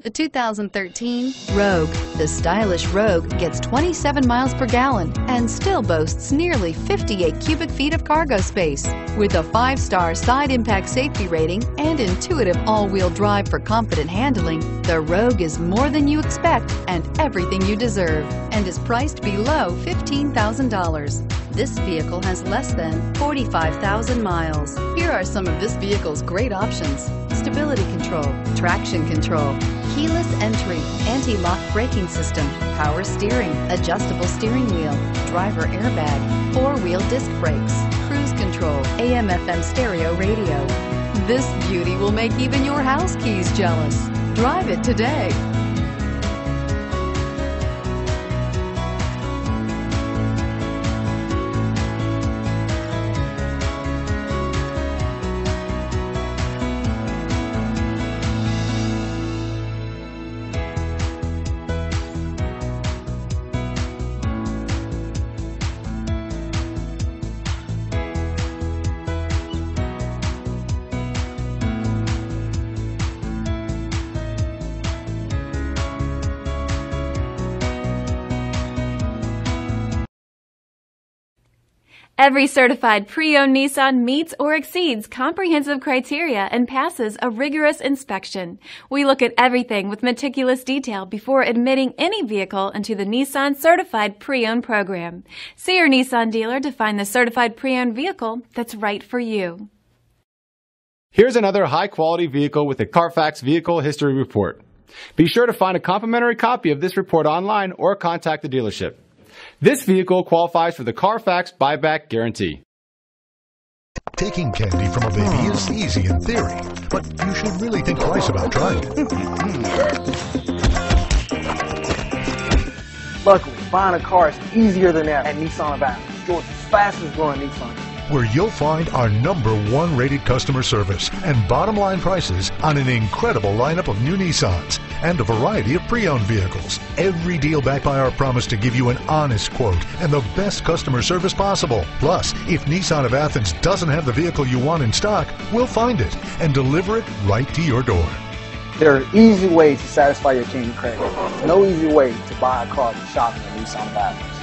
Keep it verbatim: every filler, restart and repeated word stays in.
The two thousand thirteen Rogue. The stylish Rogue gets twenty-seven miles per gallon and still boasts nearly fifty-eight cubic feet of cargo space. With a five-star side impact safety rating and intuitive all-wheel drive for confident handling, the Rogue is more than you expect and everything you deserve, and is priced below fifteen thousand dollars. This vehicle has less than forty-five thousand miles. Here are some of this vehicle's great options: stability control, traction control, keyless entry, anti-lock braking system, power steering, adjustable steering wheel, driver airbag, four-wheel disc brakes, cruise control, A M F M stereo radio. This beauty will make even your house keys jealous. Drive it today. Every certified pre-owned Nissan meets or exceeds comprehensive criteria and passes a rigorous inspection. We look at everything with meticulous detail before admitting any vehicle into the Nissan Certified Pre-Owned program. See your Nissan dealer to find the certified pre-owned vehicle that's right for you. Here's another high-quality vehicle with a Carfax Vehicle History Report. Be sure to find a complimentary copy of this report online or contact the dealership. This vehicle qualifies for the Carfax Buyback Guarantee. Taking candy from a baby is easy in theory, but you should really think twice about trying it. Luckily, buying a car is easier than ever at Nissan of Athens, Georgia's fastest growing Nissan, where you'll find our number one rated customer service and bottom line prices on an incredible lineup of new Nissans and a variety of pre-owned vehicles. Every deal backed by our promise to give you an honest quote and the best customer service possible. Plus, if Nissan of Athens doesn't have the vehicle you want in stock, we'll find it and deliver it right to your door. There are easy ways to satisfy your change of credit. No easy way to buy a car than shopping at Nissan of Athens.